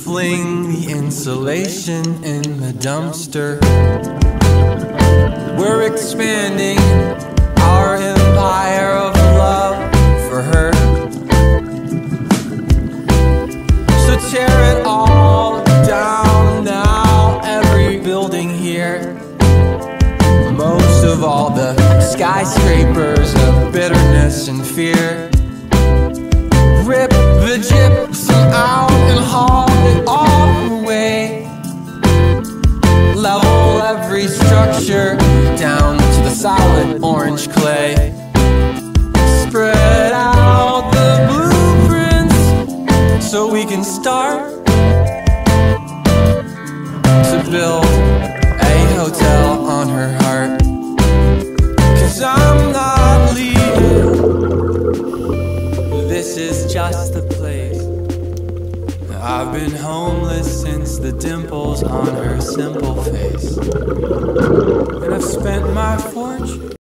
fling the insulation in the dumpster. We're expanding our empire of love for her. So tear it all down now, every building here. Most of all the skyscrapers of bitterness and fear. Rip the gypsum out and haul it all away. Level every structure down to the solid orange clay. Spread out the blueprints so we can start to build a hotel on her heart. 'Cause I'm not leaving, this is just the place. I've been homeless since the dimples on her simple face, and I've spent my fortune